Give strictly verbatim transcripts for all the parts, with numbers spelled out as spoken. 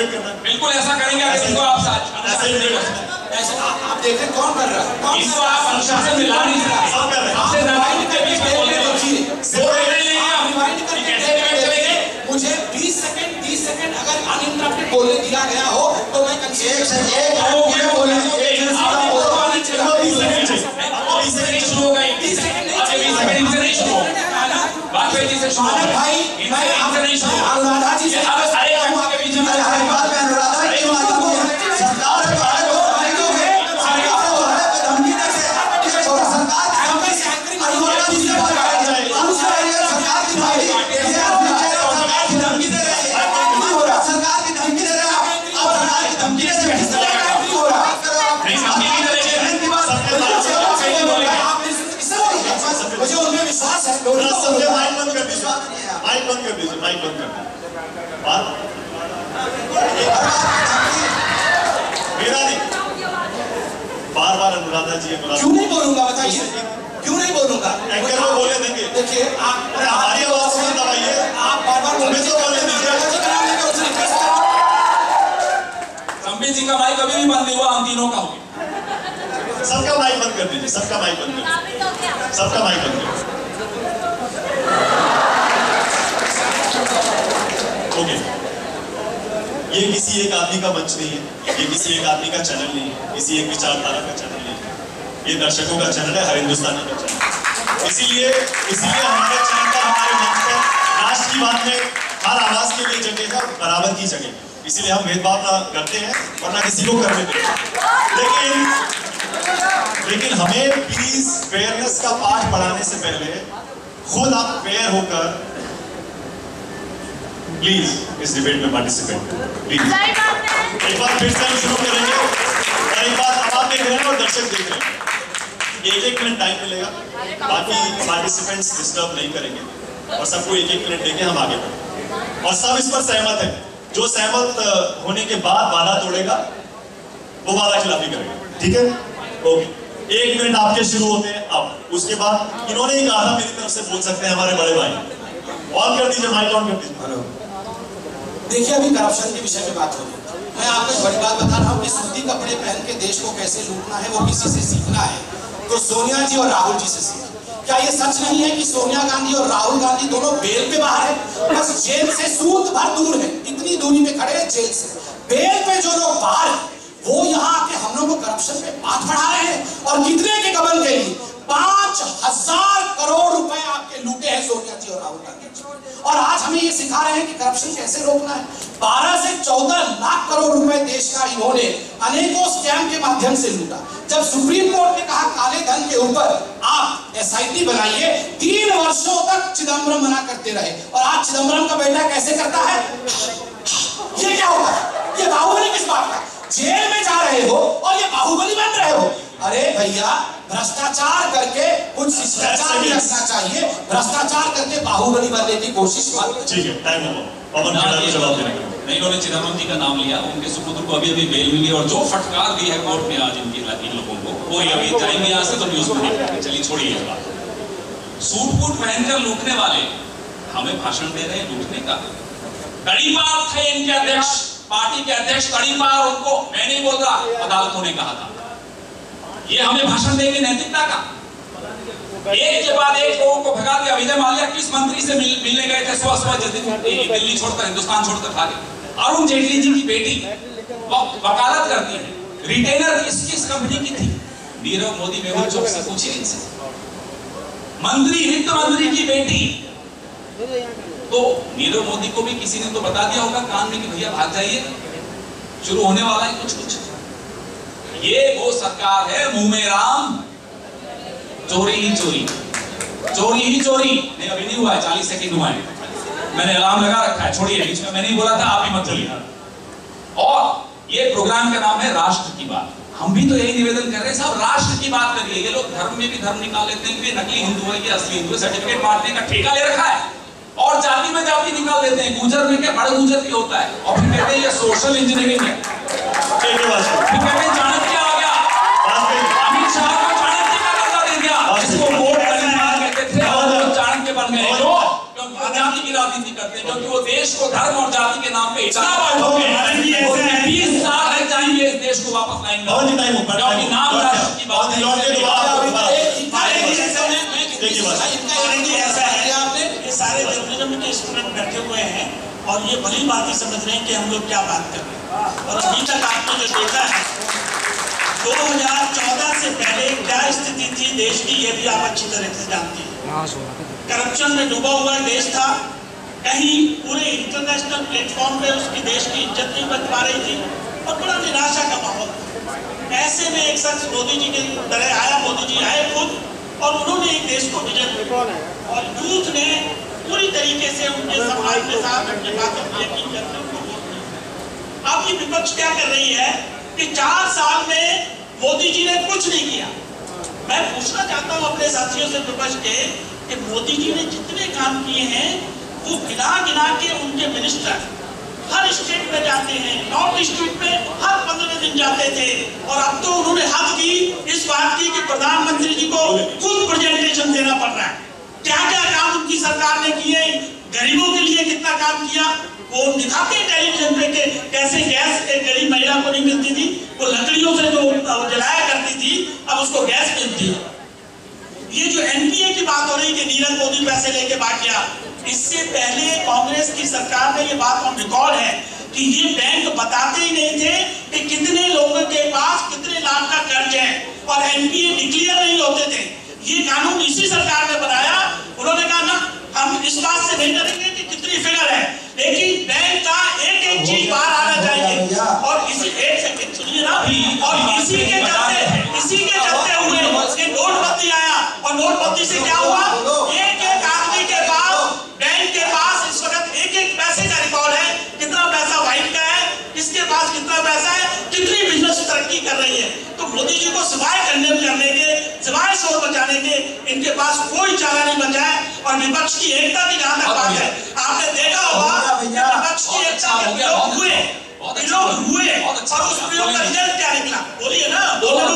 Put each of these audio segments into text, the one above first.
Debate करना है। बिल्कुल ऐसा करेंगे अगर इनको आप साथ ऐसे डिबेट करना है। ऐसे आप आप देखें कौन कर रहा है, इसको आप अनुशासन में ला नहीं सकते। सब कर रहे हैं। आपसे ज्यादा के बीच में बोल रहे हो जी वो कैसे डिबेट करेंगे? मुझे बीस सेकंड तीस सेकंड अगर अनइंटरप्टेड बोलने दिया गया हो तो मैं एक सेकंड एक ये बोले एक सेकंड शुरू हो गई बीस सेकंड इनसे नहीं शुरू वाजपेयी जी से शुरू भाई भाई इनसे नहीं शुरू अनुराधा जी से अब सारे घंटे के बीच में हर बात में अनुराधा जी की बात होती है। सरकार है भारत को भाइयों है, सरकार को भारत को धमकी दे के और सरकार की धमकी से अनुराधा जी से बात कर जाए। दूसरा ये सरकार की भाई ये अपनी चेहरा सरकार की धमकी दे रहे हैं, नहीं हो रहा। सरकार की धमकी दे रहे हैं, आप सरकार की धमकी दे रहे हैं, नहीं हो रहा। नहीं धमकी नहीं दे रहे हैं की बात मुझे उनमें विश्वास है। समझे माइक बंद कर दीजिए, माइक बंद कर दीजिए, माइक बंद कर दीजिए। बात मेरा नहीं, बार बार अनुराधा जी अनुराधा क्यों नहीं बोलूंगा बताइए, क्यों नहीं बोलूंगा? एंकर को बोले देंगे। देखिए आप अरे हमारी आवाज सुन दबाइए, आप बार बार हमें तो बोलने दीजिए। अनुराधा जी का नाम लेकर उससे रिक्वेस्ट करो। संबित जी का माइक अभी भी बंद नहीं हुआ, हम तीनों का हो गया। सबका माइक बंद कर दीजिए, सबका माइक बंद कर दीजिए, सबका माइक बंद कर दीजिए। ओके, ये किसी एक आदमी का मंच नहीं है, ये किसी एक आदमी का चैनल नहीं है, किसी एक विचारधारा का चैनल नहीं है, ये दर्शकों का चैनल है, हर हिंदुस्तानी का चैनल। इसीलिए इसीलिए हमारे चैनल पर, हमारे मंच पर राष्ट्र की बात में हर आवाज के लिए जगह है, बराबर की जगह। इसीलिए हम भेदभाव ना करते हैं और ना किसी को करने देते हैं। लेकिन लेकिन हमें प्लीज फेयरनेस का पाठ पढ़ाने से पहले खुद आप फेयर होकर प्लीज इस डिबेट में पार्टिसिपेट करें प्लीज। एक बार फिर से हम शुरू करेंगे और एक बार अब आप देख रहे हैं और दर्शक देख रहे हैं। एक एक मिनट टाइम मिलेगा, बाकी पार्टिसिपेंट्स डिस्टर्ब नहीं करेंगे और सबको एक एक मिनट देके हम आगे बढ़ेंगे और सब इस पर सहमत है। जो सहमत होने के बाद वादा तोड़ेगा वो वादा खिलाफी करेगा, ठीक है? ओके, एक मिनट आपके शुरू होते हैं अब। उसके बाद इन्होंने ही कहा था मेरी तरफ से बोल सकते हैं हमारे बड़े भाई। ऑन कर दीजिए, माइक ऑन कर दीजिए। हेलो, देखिए अभी करप्शन के विषय में बात हो रही है। मैं आपको एक बड़ी बात बता रहा हूँ कि सूती कपड़े पहन के देश को कैसे लूटना है वो किसी से सीखना है तो सोनिया जी और राहुल जी से सीखना। क्या ये सच नहीं है कि सोनिया गांधी और राहुल गांधी दोनों बेल पे बाहर है, बस जेल से सूत भर दूर है, इतनी दूरी पे खड़े हैं जेल से। बेल पे जो लोग बाहर हैं वो यहाँ आके हम लोगों को करप्शन पे बात बढ़ा रहे हैं और कितने के गबन के लिए पांच हजार करोड़ रुपए आपके लूटे हैं सोनिया जी और राहुल गांधी जी। और आज हमें ये सिखा रहे हैं कि करप्शन कैसे रोकना है। बारह से चौदह लाख करोड़ रुपए देश का इन्होंने अनेकों स्कैम के माध्यम से लूटा। जब सुप्रीम कोर्ट ने कहा काले धन के ऊपर आप एस आई टी बनाइए, तीन वर्षों तक चिदम्बरम मना करते रहे और आज चिदम्बरम का बेटा कैसे करता है? ये क्या होता है? ये बाहुबली किस बात का? जेल में जा रहे हो और ये बाहुबली बन रहे हो। अरे भैया, भ्रष्टाचार करके कुछ शिष्टाचार भी रखना चाहिए, भ्रष्टाचार करके बाहुबली बनने की कोशिश मत। ठीक है, टाइम हो पवन खेड़ा को जवाब देने का। नहीं, इन्होंने चिदम्बरम जी का नाम लिया, उनके सुपुत्र को अभी अभी बेल मिली और जो फटकार दी है कोर्ट में आज इनकी इन लोगों को, वो अभी जाएंगे यहाँ से तो न्यूज में देखेंगे। चलिए छोड़िए इस बात। सूट बूट पहनकर लूटने वाले हमें भाषण दे रहे हैं लूटने का। तड़ीपार थे इनके अध्यक्ष, पार्टी के अध्यक्ष तड़ीपार, उनको मैं नहीं बोल रहा, अदालतों ने कहा था। ये हमें भाषण देंगे नैतिकता का? एक के बाद एक लोगों को भगा दिया। विजय माल्या किस मंत्री से मिल, मिलने गए थे सुबह सुबह दिल्ली छोड़कर, हिंदुस्तान छोड़कर भागे। अरुण जेटली जी की बेटी वकालत करती है, रिटेनर किस किस कंपनी की थी? नीरव मोदी मेहुल चौक से पूछिए इनसे। मंत्री, वित्त मंत्री की बेटी, तो नीरव मोदी को भी किसी ने तो बता दिया होगा कान में कि भैया भाग जाइए, शुरू होने वाला है कुछ कुछ। ये वो सरकार है मुंह में राम, चोरी ही चोरी, चोरी ही चोरी। नहीं, अभी नहीं हुआ है, चालीस सेकंड हुआ है, मैंने अलार्म लगा रखा है, छोड़िए, बीच में मैंने बोला था, आप ही मत बोलिए। और ये प्रोग्राम का नाम है राष्ट्र की बात। हम भी तो यही निवेदन कर रहे हैं, साहब राष्ट्र की बात करिए। ये लोग धर्म में भी धर्म निकाल लेते हैं, ये नकली हिंदू है, ये असली हिंदू है, सर्टिफिकेट बांटने का ठेका ले रखा है, और जाति में जाति निकाल देते हैं। गुजर में क्या बड़ा गुजर भी होता है, और फिर कहते हैं ये सोशल इंजीनियरिंग है। फिर कहते हैं चाणक्य आ गया, अमित शाह को चाणक्य का दर्जा दे दिया, जिसको वोट कहते थे और वो चाणक्य बन गए। क्योंकि वो जाति की राजनीति करते हैं, क्योंकि वो देश को धर्म और जाति के नाम पे इतना बांटोगे। ये भली बात ही समझ रहे हैं कि हम लोग क्या बात कर रहे हैं। और अभी तक आपने जो देखा है दो हज़ार चौदह से पहले क्या स्थिति थी देश की, ये भी आप अच्छी तरह से जानते हैं। करप्शन में डूबा हुआ देश था, कहीं पूरे इंटरनेशनल प्लेटफॉर्म पे उसकी देश की इज्जत नहीं बच पा रही थी और बड़ा निराशा का माहौल था। ऐसे में एक शख्स मोदी जी के तरह आया, मोदी जी आए खुद और उन्होंने एक देश को विजन दिया और यूथ ने पूरी तरीके से उनके समाज के साथ उनके बातों को यकीन करके उनको वोट दिया। अब ये विपक्ष क्या कर रही है कि चार साल में मोदी जी ने कुछ नहीं किया। मैं पूछना चाहता हूं अपने साथियों से विपक्ष के कि मोदी जी ने जितने काम किए हैं वो गिना गिना के उनके मिनिस्टर हर स्टेट में जाते हैं, नॉर्थ स्टेट में हर पंद्रह दिन जाते थे और अब तो उन्होंने हद की इस बात की कि प्रधानमंत्री जी को खुद प्रेजेंटेशन देना पड़ रहा है। क्या क्या काम उनकी सरकार ने किए, गरीबों के लिए कितना काम किया वो दिखाते हैं टेलीविजन पे के कैसे गैस एक गरीब महिला को नहीं मिलती थी, वो लकड़ियों से जो जलाया करती थी अब उसको गैस मिलती है। ये जो एनपीए की बात हो रही कि नीरज मोदी पैसे लेके भाग गया, इससे पहले कांग्रेस की सरकार में ये बात ऑन रिकॉर्ड है कि ये बैंक बताते ही नहीं थे कि कितने लोगों के पास कितने लाख का कर्ज है और एनपीए डिक्लेयर नहीं होते थे। ये कानून इसी सरकार ने बनाया। उन्होंने कहा ना हम इस बात से नहीं डरेंगे कि कितनी फिगर है, लेकिन बैंक का एक एक चीज बाहर आना चाहिए। और इसी एक सेकंड सुनिए ना, और इसी के चलते इसी के चलते हुए ये नोटबंदी आया और नोटबंदी से क्या हुआ, एक एक आदमी के पास बैंक के पास इस वक्त एक एक पैसे का रिकॉर्ड है, कितना पैसा वाइट का है, किसके पास कितना पैसा है, कितनी बिजनेस तरक्की कर रही है। तो मोदी जी को सिवाय कंडेम करने के, सिवाय शोर बचाने के इनके पास कोई चारा नहीं बचा है। और विपक्ष की एकता की जहां तक बात है, आपने देखा होगा विपक्ष की एकता के विरोध हुए विरोध हुए और उस विरोध का रिजल्ट क्या निकला, बोलिए ना।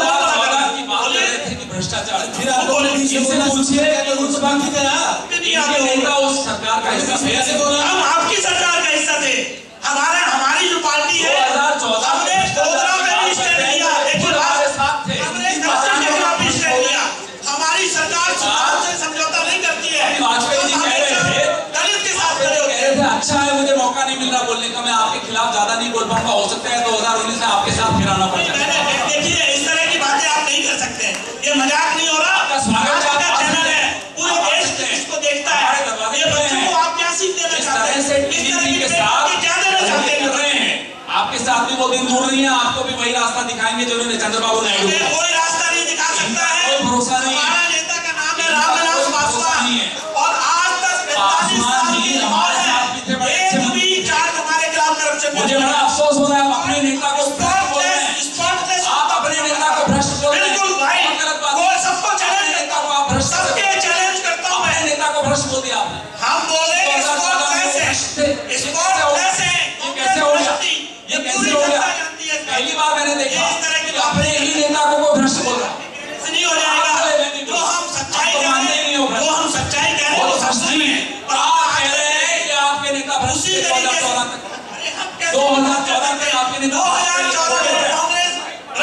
भ्रष्टाचार फिर आप बोले बीच में बोलना पूछिए कि उस बाकी करा नेता उस सरकार का हिस्सा थे, हम आपकी सरकार का हिस्सा थे। हमारा हमारी जो पार्टी है दो हज़ार चौदह हमने गोधरा में भी स्टैंड लिया, देखिए बात साथ थे, हमने कर्ज के खिलाफ भी स्टैंड लिया। हमारी सरकार सुधार से समझौता नहीं करती है। वाजपेयी जी कह रहे थे दलित के साथ खड़े होते हैं। अच्छा है मुझे मौका नहीं मिल रहा बोलने का, मैं आपके खिलाफ ज्यादा नहीं बोल पाऊंगा, हो सकता है दो हज़ार उन्नीस में आपके साथ फिर आना पड़ जाए। देखिए इस तरह की बातें आप नहीं कर सकते, ये मजाक नहीं हो रहा। स्वागत चैनल है, पूरे देश इसको देखता है। ये बच्चों को आप क्या सीख देना चाहते हैं, इस तरह के साथ क्या देना चाहते हैं। आपके साथ भी वो दिन दूर नहीं है, आपको भी वही रास्ता दिखाएंगे जो उन्होंने चंद्रबाबू नायडू को। कोई रास्ता नहीं दिखा सकता है, कोई भरोसा नहीं है। हमारा नेता का नाम है रामविलास पासवान और आज तक पैंतालीस साल की हमारे साथ भी थे, एक भी चार्ज हमारे खिलाफ करप्शन में। मुझे बड़ा अफसोस हो रहा है, आप अपने नेता को भ्रष्ट बोल रहे हैं, आप अपने नेता को भ्रष्ट बोल रहे हैं। बिल्कुल भाई, गलत बात वो सबको चैलेंज करता हूं, आप भ्रष्ट सबके चैलेंज करता हूं मैं। नेता को भ्रष्ट बोल दिया आपने। हम बोले स्पॉट कैसे स्पॉट कैसे ये कैसे हो गया, ये कैसे हो गया। पहली बार मैंने देखा कि अपने ही नेता को कोई भ्रष्ट बोल रहा है। नहीं हो जाएगा, जो हम सच्चाई कह रहे हैं, जो हम सच्चाई कह रहे हैं वो सच नहीं है। और आप कह रहे हैं कि आपके नेता भ्रष्ट उसी दो हजार चौदह तक दो हजार चौदह तक आपके नेता दो हजार चौदह में कांग्रेस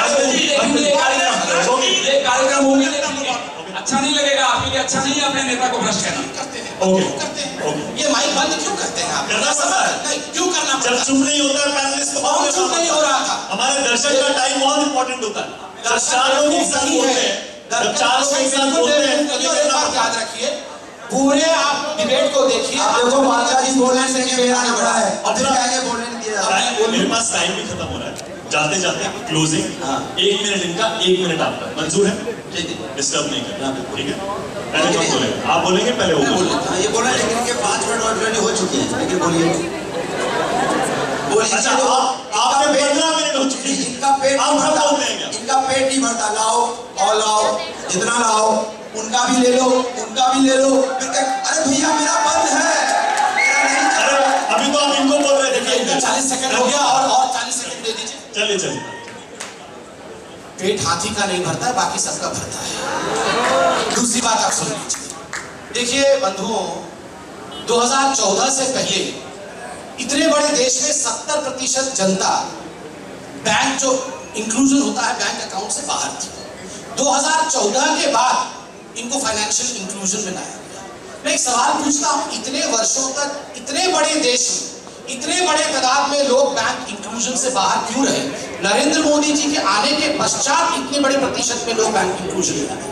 ये कार्यक्रम होगी देखेंगे, अच्छा नहीं लगेगा आपके लिए, अच्छा नहीं है अपने नेता को भ्रष्ट कहना। करते हैं ओके क्यों करते हैं ये माइक बंद क्यों करते हैं आप, करना पड़ता है। नहीं क्यों करना जब पड़ता चुप नहीं होता है पैनलिस्ट तो है, चुप नहीं हो रहा था। हमारे दर्शक का टाइम बहुत इंपॉर्टेंट होता है। जब चार लोग एक साथ बोलते हैं, जब चार लोग एक साथ बोलते हैं तो ये एक करना बात पड़ता याद रखिए, पूरे आप डिबेट को देखिए। आप देखो बादशाह जी बोलने से मेरा निकला है और फिर आगे बोलने नहीं दिया जा रहा है। है। मेरे पास टाइम भी खत्म हो रहा है, जाते जाते क्लोजिंग एक मिनट इनका, एक मिनट आपका, मंजूर है? डिस्टर्ब नहीं करना, ठीक है? पहले कौन बोलेगा? आप बोलेंगे पहले वो बोलेंगे? हाँ, ये बोला लेकिन इनके पाँच मिनट ऑलरेडी हो चुके हैं, लेकिन बोलिए बोलिए। अच्छा, आप आपने पंद्रह मिनट हो चुके हैं, इनका पेट आप नहीं खत्म भरता, होते हैं क्या? इनका पेट नहीं भरता। लाओ और लाओ, जितना लाओ उनका भी ले लो, उनका भी ले लो, फिर कह अरे भैया मेरा बंद है, मेरा नहीं चल अरे रहा। अभी तो आप इनको बोल रहे थे कि इनका चालीस सेकंड हो गया और और चालीस सेकंड दे दीजिए। चलिए चलिए। पेट हाथी का नहीं भरता है, बाकी सबका भरता है। दूसरी बात आप सुन लीजिए, देखिए बंधुओं, दो हज़ार चौदह से पहले इतने बड़े देश में सत्तर प्रतिशत जनता बैंक जो इंक्लूजन होता है बैंक अकाउंट से बाहर थी। दो हज़ार चौदह के बाद इनको फाइनेंशियल इंक्लूजन में लाया गया। मैं एक सवाल पूछता हूं, इतने वर्षों तक इतने बड़े देश में इतने बड़े तादाद में लोग बैंक इंक्लूजन से बाहर क्यों रहे? नरेंद्र मोदी जी के आने के पश्चात इतने बड़े प्रतिशत में लोग बैंक इंक्लूजन में आए।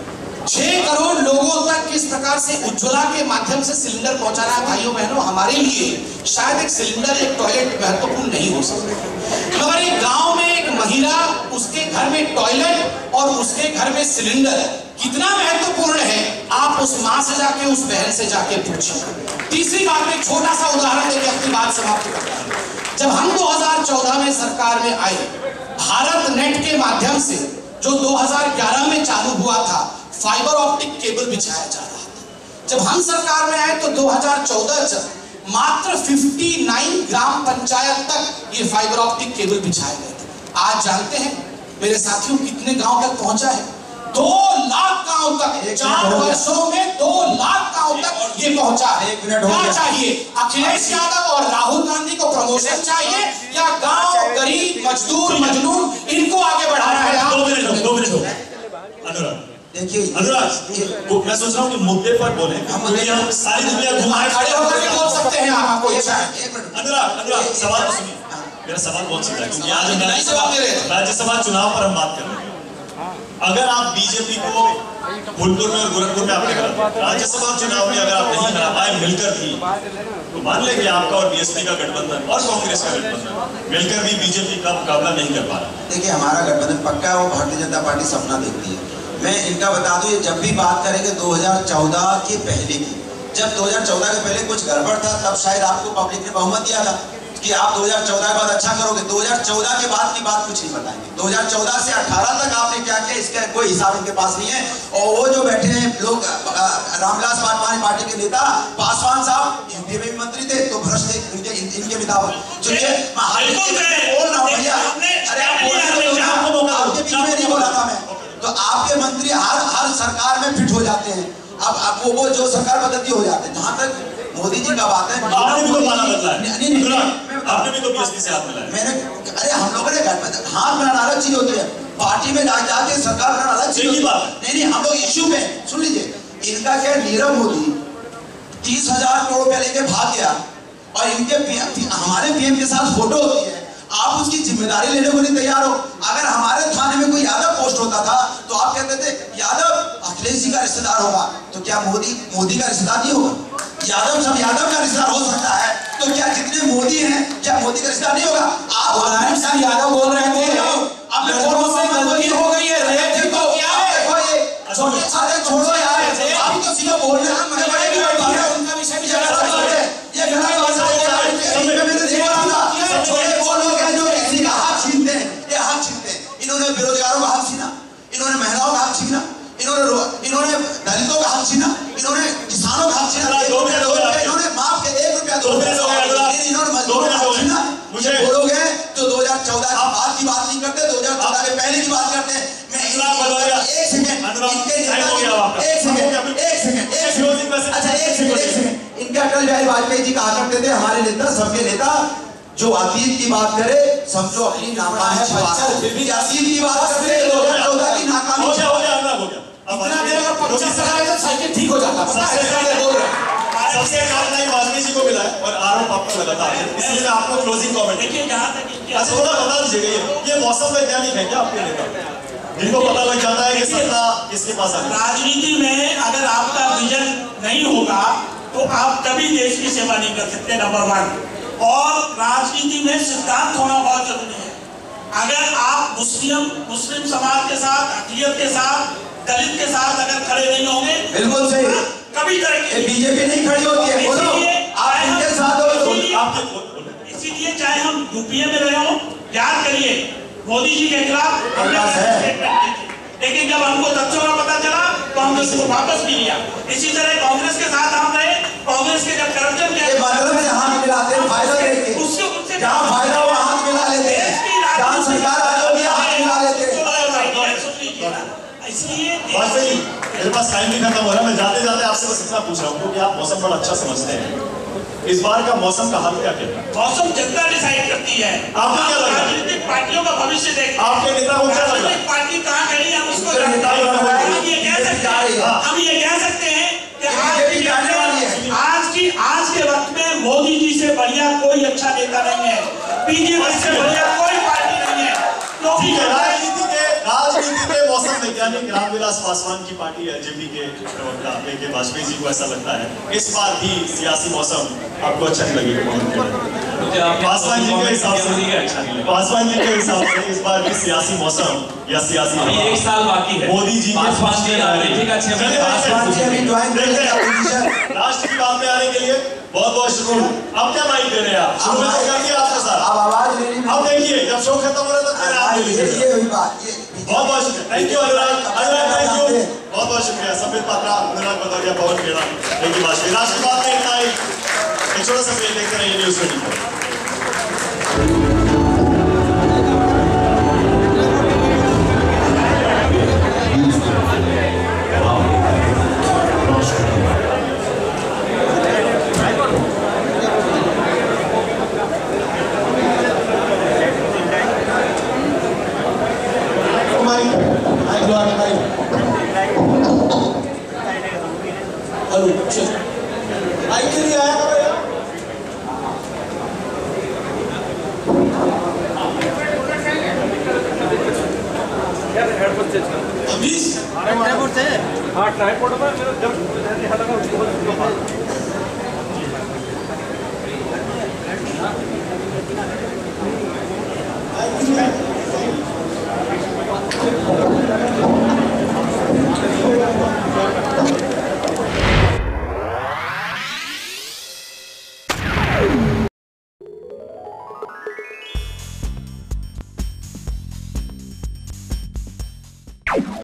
छह करोड़ लोगों तक किस प्रकार से उज्ज्वला के माध्यम से सिलेंडर पहुंचाना है भाइयों बहनों, हमारे लिए शायद एक सिलेंडर, एक टॉयलेट महत्वपूर्ण नहीं हो सकता, मगर एक गांव में एक महिला, उसके घर में टॉयलेट और उसके घर में सिलेंडर कितना महत्वपूर्ण है, आप उस मां से जाके, उस बहन से जाके पूछिए। तीसरी बात में छोटा सा उदाहरण देकर अपनी बात समाप्त करता हूं। जब हम दो हज़ार चौदह में सरकार में आए, भारत नेट के माध्यम से जो दो हज़ार ग्यारह में चालू हुआ था, फाइबर ऑप्टिक केबल बिछाया जा रहा था। जब हम सरकार में आए तो दो हज़ार चौदह तक मात्र उनसठ ग्राम पंचायत तक ये फाइबर ऑप्टिक केबल बिछाए गए थे। आज जानते हैं मेरे साथियों कितने गांव तक पहुंचा है? दो लाख गांव तक, चार वर्षों में दो लाख गांव तक ये पहुंचा है। क्या चाहिए? अखिलेश यादव और राहुल गांधी को प्रमोशन चाहिए या गांव, गरीब, मजदूर, मजलूम इनको आगे बढ़ाना है? दो मिनट दो मिनट हो गए। अनुराग देखिए अनुराग, मैं सोच रहा हूँ कि मुद्दे पर बोले, हम हम सारी दुनिया घुमाए खड़े होकर भी बोल सकते हैं आप, आपको इच्छा है। अनुराग अनुराग सवाल तो सुनिए, मेरा सवाल बहुत सीधा है क्योंकि आज हम राज्यसभा राज्यसभा चुनाव पर हम बात कर रहे हैं। अगर आप बीजेपी को फूलपुर में और गोरखपुर में आपने करा, राज्यसभा चुनाव में अगर आप नहीं करा पाए मिलकर भी, तो मान लें कि आपका और बीएसपी का गठबंधन और कांग्रेस का गठबंधन मिलकर भी बीजेपी का मुकाबला नहीं कर पा रहा। देखिए हमारा गठबंधन पक्का है, वो भारतीय जनता पार्टी सपना देखती है। मैं इनका बता दूं, ये जब भी बात करेंगे दो हज़ार चौदह के पहले की, जब दो हज़ार चौदह के पहले कुछ गड़बड़ था, तब शायद आपको पब्लिक ने बहुमत दिया था कि आप दो हज़ार चौदह के बाद अच्छा करोगे। दो हज़ार चौदह के बाद की बात कुछ नहीं बताएंगे। दो हज़ार चौदह से अठारह तक आपने क्या किया, इसका कोई हिसाब इनके पास नहीं है। और वो जो बैठे हैं लोग, रामविलास पासवान पार्टी के नेता पासवान साहब यूपी में भी मंत्री थे, तो भ्रष्ट थे इनके इनके बिताव। चलिए मैं बोल रहा हूँ भैया, अरे आप बोल रहे हो, आपके बीच में नहीं बोला था मैं। तो आपके मंत्री हर हर सरकार में फिट हो जाते हैं। अब अब वो वो जो सरकार बदलती हो जाते हैं। जहाँ तक मोदी जी का बात है, आपने भी तो माला बदला है, नहीं नहीं आपने भी तो बीएसपी से हाथ मिलाया। मैंने, अरे हम लोगों ने हाथ मिलाना अलग चीज होती है, पार्टी में जा जाके सरकार बनाना अलग चीज होती है। नहीं नहीं हम लोग इश्यू पे सुन लीजिए, इनका क्या, नीरव मोदी तीस हजार करोड़ रुपया लेके भाग गया और इनके हमारे पीएम के साथ फोटो होती है, आप उसकी जिम्मेदारी लेने को नहीं तैयार हो। अगर हमारे थाने में कोई यादव पोस्ट होता था तो आप कहते थे यादव अखिलेश जी का रिश्तेदार होगा, तो क्या मोदी मोदी का रिश्तेदार नहीं होगा? यादव सब यादव का रिश्तेदार हो सकता है, तो क्या जितने मोदी हैं क्या मोदी का रिश्तेदार नहीं होगा? आप मुलायम सिंह यादव बोल रहे थे, अब लड़कों से गलती हो गई है, रेप भी तो किया है। देखो ये छोटे छोटे छोड़ो यार, आप तो सीधा बोल रहे हैं, मुझे बड़े भी बैठी है, उनका विषय भी जगह है, ये गलत बात है। मैंने देखा था छोटे वो लोग हैं जो किसी का हाथ छीनते हैं, ये हाथ छीनते हैं। इन्होंने बेरोजगारों का हाथ छीना, इन्होंने महिलाओं का हाथ छीना, इन्होंने इन्होंने दलितों का हाथ छीना, इन्होंने किसानों का हाथ छीना, इन्होंने माफ के एक रुपया दो इन्होंने मजदूरों का हाथ छीना। मुझे बोलोगे तो दो हज़ार चौदह की बात की बात नहीं करते, दो हज़ार चौदह के पहले की बात करते हैं। मैं एक सेकंड इनके एक सेकंड एक सेकंड एक सेकंड अच्छा एक सेकंड एक सेकंड इनके अटल बिहारी वाजपेयी जी कहा करते थे, हमारे नेता सबके नेता जो अतीत की बात करे समझो अपनी नाकामी है, फिर भी अतीत की बात करते दो हज़ार चौदह की नाकामी हो गया हो गया हो गया। इतना देर अगर पच्चीस लगाए तो साइकिल ठीक हो जाता, पता है बोल रहे हैं। सबसे ज्यादा ही वाजपेयी जी को मिला है और आरोप आपको लगातार है, इसलिए मैं आपको क्लोजिंग कमेंट देखिए जहाँ तक अच्छा थोड़ा बता दीजिएगा, ये ये मौसम वैज्ञानिक है क्या आपके नेता, जिनको पता लग जाता है कि सत्ता किसके पास है? राजनीति में अगर आपका विजन नहीं होगा तो आप कभी देश की सेवा नहीं कर सकते, नंबर वन। और राजनीति में सिद्धांत होना बहुत जरूरी है। अगर आप मुस्लिम मुस्लिम समाज के साथ, अक़लियत के साथ, दलित के साथ अगर खड़े नहीं होंगे, बिल्कुल सही, कभी तरक्की बीजेपी नहीं खड़ी होती है। बोलो आप इनके साथ हो, इसीलिए चाहे हम यूपीए में रहे हो, याद करिए मोदी जी के खिलाफ हमने, लेकिन जब हमको तथ्यों का पता चला तो हमने उसको वापस भी लिया। इसी तरह कांग्रेस के साथ हम रहे, कांग्रेस के जब करप्शन के मतलब से हाथ मिलाते हैं, फायदा लेके उससे उनसे जहाँ फायदा हुआ हाथ मिला लेते हैं, जहाँ सरकार आ जाती है हाथ मिला लेते हैं। इसलिए वाजपेयी मेरे पास टाइम नहीं खत्म हो रहा, मैं जाते जाते आपसे बस इतना पूछ रहा हूँ क्योंकि आप मौसम बड़ा अच्छा समझते हैं, इस बार का मौसम का हाल क्या कहता है? मौसम जनता डिसाइड करती है। आपको क्या लग रहा है? राजनीतिक पार्टियों का भविष्य देखते हैं। आपके नेता को क्या लग रहा है? पार्टी कहाँ गई हम उसको नेता हम ये कह सकते हैं हम ये कह सकते हैं कि आज की आज की आज के वक्त में मोदी जी से बढ़िया कोई अच्छा नेता नहीं है, बीजेपी से बढ़िया कोई पार्टी नहीं है। ठीक है, राजनीति के राजनीति के मौसम वैज्ञानिक रामविलास पासवान की पार्टी एलजेपी के प्रवक्ता ए के वाजपेयी जी को ऐसा लगता है इस बार भी सियासी मौसम आपको अच्छा नहीं लगेगा। पासवान जी के हिसाब से पासवान जी के हिसाब से इस बार भी सियासी मौसम या सियासी अभी एक साल बाकी है। मोदी जी पासवान जी पासवान जी अभी ज्वाइन करेंगे राष्ट्र की बात में आने के लिए बहुत बहुत शुक्रिया। अब क्या माइक दे रहे हैं आप? शुरू में तो कर दिया आपके साथ, अब आवाज लेनी अब देखिए जब शो खत्म हो रहा है तो फिर आप ले लीजिए। ये हुई बात, ये बहुत बहुत शुक्रिया, thank you Anurag, Anurag thank you, बहुत बहुत शुक्रिया संबित पात्रा, अनुराग भदौरिया, पवन खेड़ा, थैंक यू वाजपेयी। राष्ट्र की बात में इतना ही, एक छोटा सा ब्रेक देखते रहिए न्यूज़ ट्वेंटी फोर। हाँ ट्राइपॉड पर मेरा जब ध्यान लगा उसको